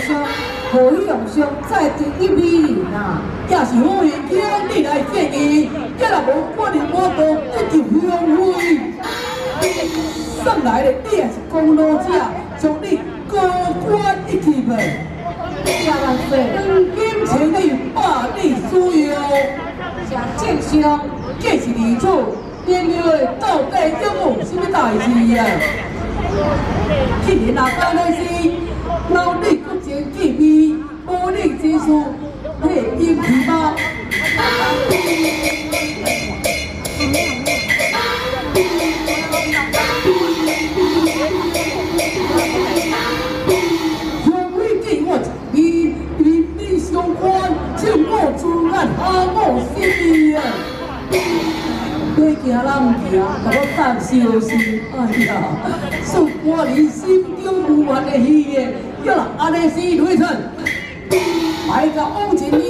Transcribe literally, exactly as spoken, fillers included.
说，何以用上再第一美人啊？也是好运气，你来建议，也若无我哩我都得着香灰。上来咧，你也是公路者，将你高官一提呗。 谢万岁， 嗯黄金千里，百里需要。 上正上，这是二处，年月到底有无什么代志啊？既然若干的是，老李不前见面，无你之事，会应去吗？香灰见我一面，面面相关，请我自然下我心意啊！要行人唔行，甲我等消息。哎呀，说我你心中无限的喜悦，要若安尼是雷神，来个往前。